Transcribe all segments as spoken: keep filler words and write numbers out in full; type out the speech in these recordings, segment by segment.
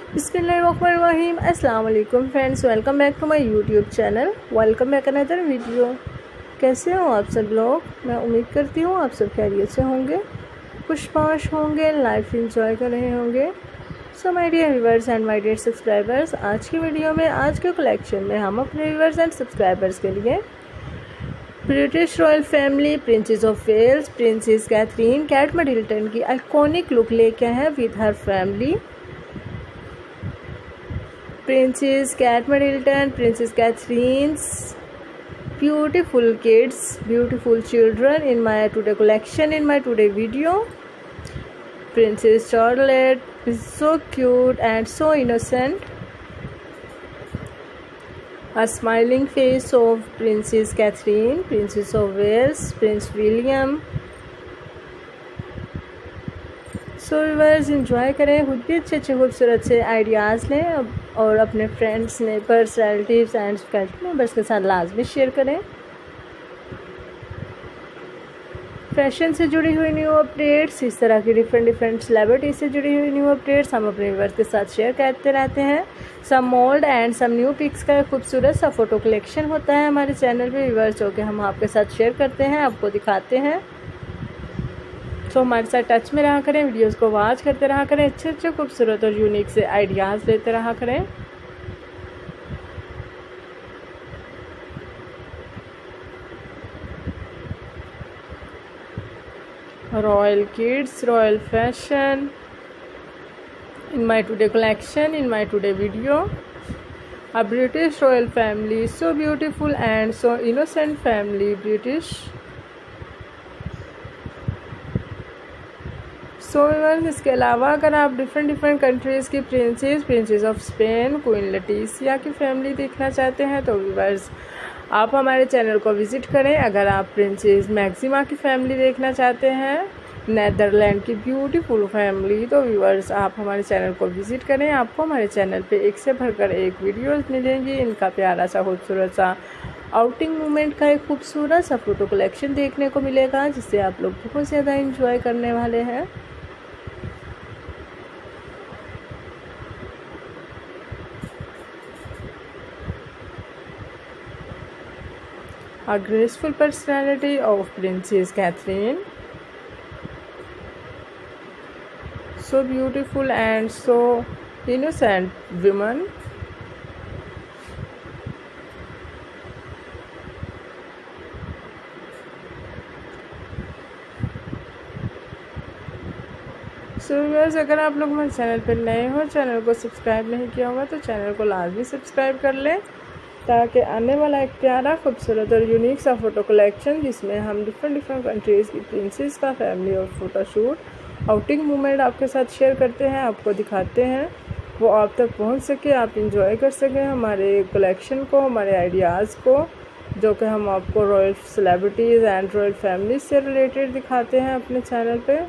बिस्मिल्लाहिर्रहमानिर्रहीम। अस्सलाम वालेकुम friends, welcome back to my YouTube channel. Welcome back another video. कैसे हो आप सब लोग? मैं उम्मीद करती हूँ आप सब खैरियत से होंगे, खुशबाश होंगे, लाइफ इंजॉय कर रहे होंगे। So my dear viewers and my dear subscribers, आज की वीडियो में, आज के कलेक्शन में हम अपने व्यूअर्स एंड सब्सक्राइबर्स के लिए British royal family, princess of Wales, princess Catherine, Kate Middleton की आइकॉनिक लुक लेके आए हैं with her family. Princess Kate Middleton, Princess Catherine's beautiful kids, beautiful children in my today collection, in my today video. Princess Charlotte is so cute and so innocent. A smiling face of Princess Catherine, Princess of Wales, Prince William. So viewers, enjoy करें, खुद भी अच्छे अच्छे खूबसूरत से ideas लें और अपने friends, neighbours, relatives and family members के साथ लाजमी शेयर करें। फैशन से जुड़ी हुई न्यू अपडेट्स, इस तरह की डिफरेंट डिफरेंट सेलिब्रिटी से जुड़ी हुई न्यू अपडेट्स हम अपने व्यूअर्स के साथ शेयर करते रहते हैं। Some mould and some new pics का खूबसूरत सा फ़ोटो कलेक्शन होता है हमारे चैनल पे व्यूअर्स, जो कि हम आपके साथ शेयर करते हैं, आपको दिखाते हैं। तो हमारे साथ टच में रहा करें, वीडियोस को वॉच करते रहा करें, अच्छे अच्छे खूबसूरत और यूनिक से आइडियाज़ लेते रहा करें। Royal kids, royal fashion in my today collection, in my today video. A British royal family, so beautiful and so innocent family, British. So viewers, इसके अलावा अगर आप डिफरेंट डिफरेंट कंट्रीज़ की princess, princess of Spain, queen Letizia की family देखना चाहते हैं तो व्यूअर्स आप हमारे चैनल को विज़िट करें। अगर आप प्रिंसेस मैक्सिमा की फैमिली देखना चाहते हैं, नेदरलैंड की ब्यूटीफुल फैमिली, तो व्यूअर्स आप हमारे चैनल को विज़िट करें। आपको हमारे चैनल पे एक से भरकर एक वीडियोस मिलेंगी। इनका प्यारा सा खूबसूरत सा आउटिंग मोमेंट का एक खूबसूरत सा फ़ोटो कलेक्शन देखने को मिलेगा, जिससे आप लोग बहुत ज़्यादा इंजॉय करने वाले हैं। A graceful personality of Princess Catherine, so beautiful and so innocent woman. So viewers, अगर आप लोग हमारे चैनल पर नए हो, चैनल को सब्सक्राइब नहीं किया होगा तो चैनल को लाजमी सब्सक्राइब कर लें, ताकि आने वाला एक प्यारा खूबसूरत और यूनिक सा फ़ोटो कलेक्शन, जिसमें हम डिफरेंट डिफरेंट कंट्रीज़ की प्रिंसेस का फैमिली और फ़ोटोशूट आउटिंग मोमेंट आपके साथ शेयर करते हैं, आपको दिखाते हैं, वो आप तक पहुंच सके, आप इंजॉय कर सकें हमारे कलेक्शन को, हमारे आइडियाज़ को, जो कि हम आपको royal celebrities and royal family से रिलेटेड दिखाते हैं अपने चैनल पे।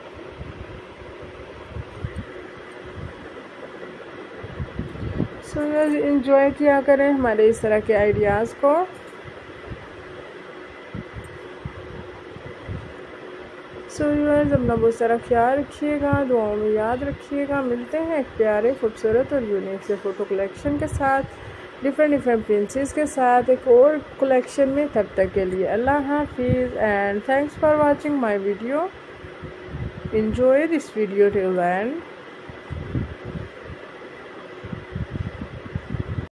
सो इंजॉय किया करें हमारे इस तरह के आइडियाज़ को। सो व्यूअर्स, अपना बहुत सारा ख्याल रखिएगा, दुआओं में याद रखिएगा। मिलते हैं एक प्यारे खूबसूरत और यूनिक से फ़ोटो कलेक्शन के साथ, डिफरेंट डिफरेंट प्रिंसेस के साथ एक और कलेक्शन में। तब तक के लिए अल्लाह हाफिज़ and thanks for watching my video. Enjoy this video till the and.